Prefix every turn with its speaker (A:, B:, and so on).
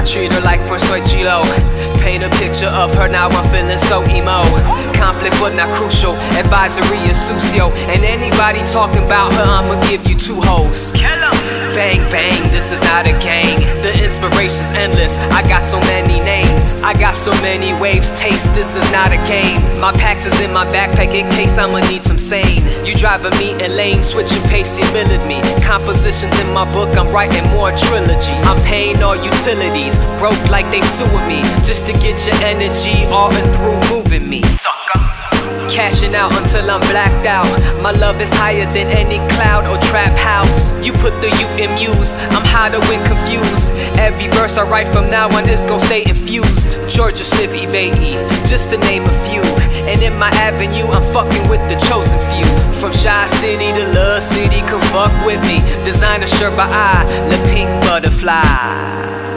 A: I treat her like Francoise Gilot. Paint a picture of her, now I'm feeling so emo. Conflict but not crucial, advisory is Sucio. And anybody talking about her, I'ma give you two hoes. Bang bang, this is not a gang. The inspiration's endless, I got so many names. I got so many waves, taste, this is not a game. My packs is in my backpack in case I'ma need some sane. You driving me in lane, switching pace, you milling me. Compositions in my book, I'm writing more trilogies. I'm paying all utilities, broke like they suing me, just to get your energy all and through moving me. Cashing out until I'm blacked out. My love is higher than any cloud or trap house. You put the U in muse, I'm hotter when confused. Every verse I write from now on is gon' stay infused. Georgia Smith, Baby, just to name a few. And in my avenue, I'm fucking with the chosen few. From Shy City to Love City, come fuck with me. Designer shirt by eye, the pink butterfly.